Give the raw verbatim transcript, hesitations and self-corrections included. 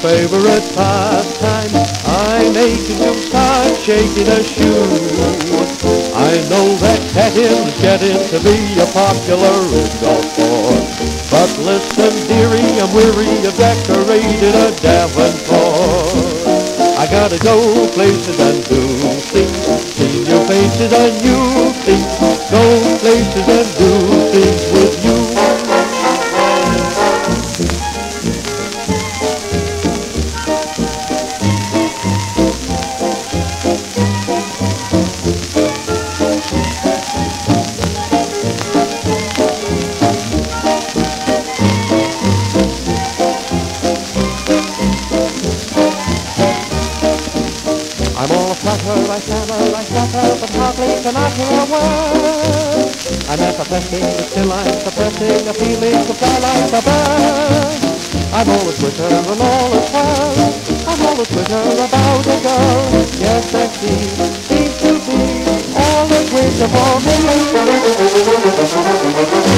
favorite pastime. I'm aching to start shaking a shoe. I know that petting's getting to be a popular golf sport. But listen, dearie, I'm weary of decorating a Davenport. I gotta go places and do things, see new faces and new things, go places and do things with you. I'm all a flutter, I stammer, I stutter, but hardly can utter a word. I'm apathetic, but still I'm suppressing a feeling to fly like a bird. I'm always Twitter and always whirl, I'm always Twitter about a girl. Yes, that she seems to be all the Twitter for me.